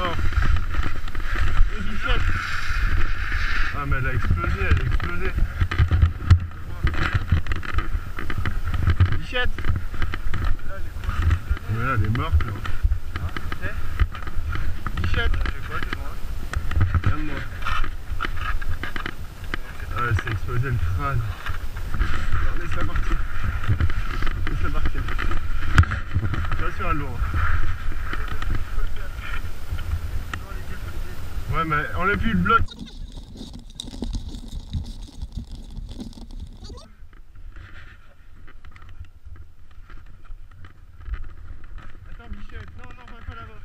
mort. Et Bichette. Ah mais elle a explosé, elle a explosé. Bichette. Mais là elle est morte là. Bichette. Regarde-moi. Ah elle s'est explosé le crâne. Alors laisse-la partir. Laisse-la partir. Attention à l'eau. Ouais mais enlève plus le bloc. Attends Bichette, non, non, va pas là-bas.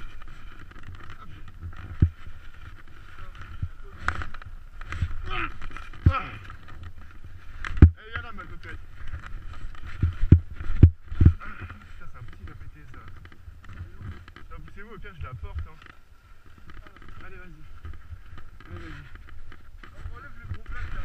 Eh viens là ma coquette. Putain c'est impossible à péter ça. Poussez-vous au pire je la porte hein. Allez vas-y. Allez vas-y. On relève le gros plaque là.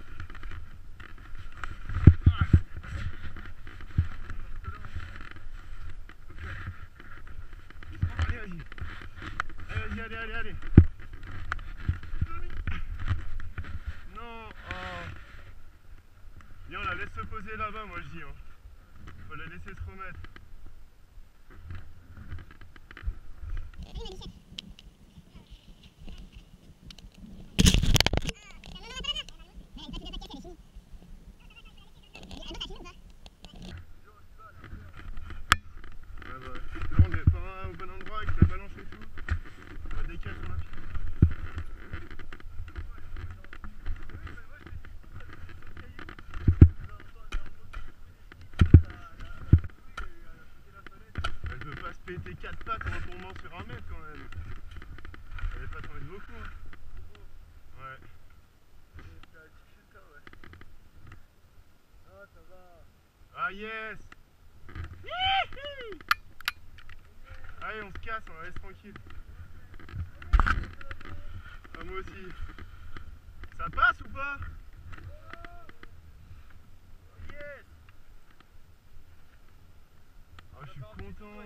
Allez vas-y. Allez vas-y, allez, allez, allez. Non, oh. Viens on la laisse se poser là-bas moi je dis hein. Faut la laisser se remettre. Là on est pas au bon endroit avec la balance et tout. On va décaler sur la piste. Elle peut pas se péter 4 pattes en tombant sur un mètre quand même. Elle est pas tombée de beaucoup hein. Ouais. Ah yes. Allez on se casse, on la laisse tranquille. Ah moi aussi. Ça passe ou pas? Yes. Ah je suis content.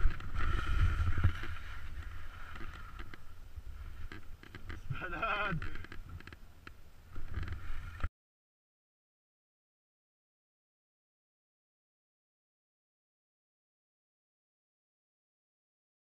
Malade.